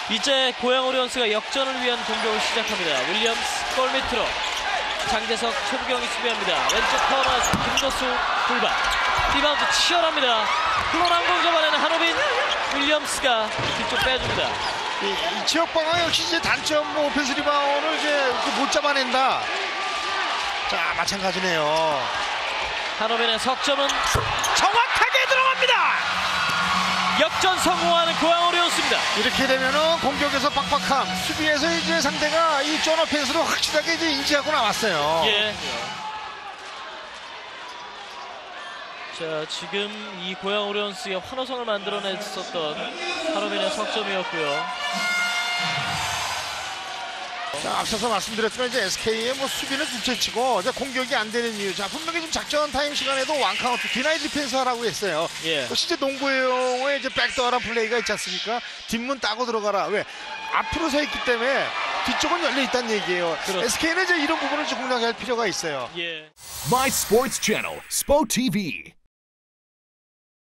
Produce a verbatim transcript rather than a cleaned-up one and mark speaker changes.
Speaker 1: 이제 고양 오리온스가 역전을 위한 공격을 시작합니다. 윌리엄스 골 밑으로 장재석, 최부경이 수비합니다. 왼쪽 코너 김도수 불발. 리바운드 치열합니다. 흘러난 공 잡아내는 한호빈. 윌리엄스가 뒤쪽 빼줍니다.
Speaker 2: 이, 이 지역방어 역시 이제 단점 뭐 오펜스 리바운드를 이제 못 잡아낸다. 자, 마찬가지네요.
Speaker 1: 한호빈의 석점은 정확하게 들어갑니다. 역전 성공하는 고양 오리온스입니다.
Speaker 2: 이렇게 되면은 공격에서 빡빡함, 수비에서 이제 상대가 이 존 오펜스로 확실하게 이제 인지하고 나왔어요.
Speaker 1: 예. 자, 지금 이 고양 오리온스의 환호성을 만들어냈었던 한호빈의 석점이었고요.
Speaker 2: 자, 앞서서 말씀드렸지만 이제 에스케이의 뭐 수비는 둘째치고 이제 공격이 안 되는 이유. 자, 분명히 좀 작전 타임 시간에도 원카운트 디나이 디펜스 하라고 했어요.
Speaker 1: 예.
Speaker 2: 실제 농구용의 이제 백도어란 플레이가 있지 않습니까? 뒷문 따고 들어가라. 왜? 앞으로 서 있기 때문에 뒤쪽은 열려 있다는 얘기예요.
Speaker 1: 그렇죠.
Speaker 2: 에스케이는 이제 이런 부분을 좀 공략할 필요가 있어요.
Speaker 1: 예.
Speaker 3: My Sports Channel, 스포티비.